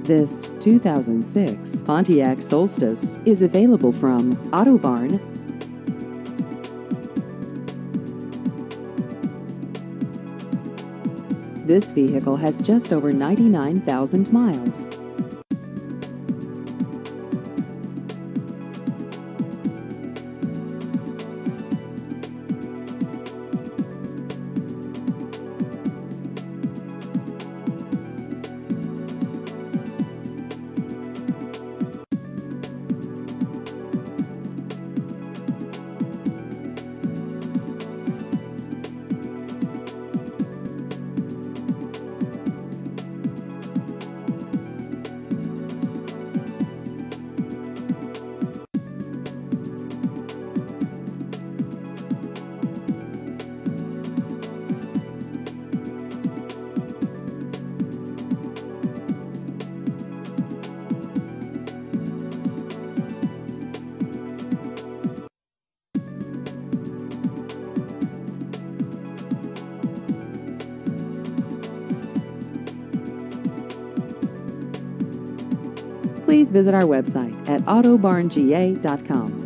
This 2006 Pontiac Solstice is available from Auto Barn. This vehicle has just over 99,000 miles. Please visit our website at autobarnga.com.